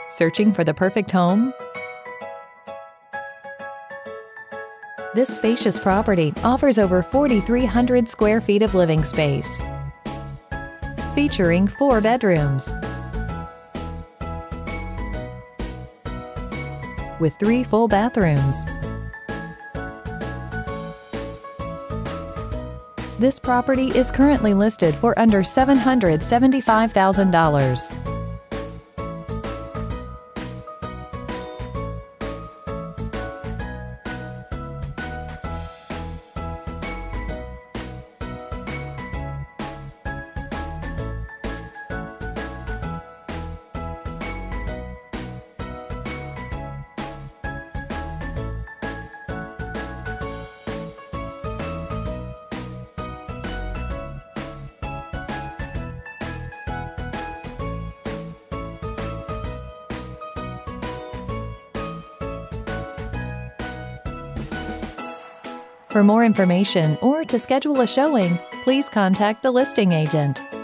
Searching for the perfect home? This spacious property offers over 4,300 square feet of living space, featuring 4 bedrooms with 3 full bathrooms. This property is currently listed for under $775,000. For more information or to schedule a showing, please contact the listing agent.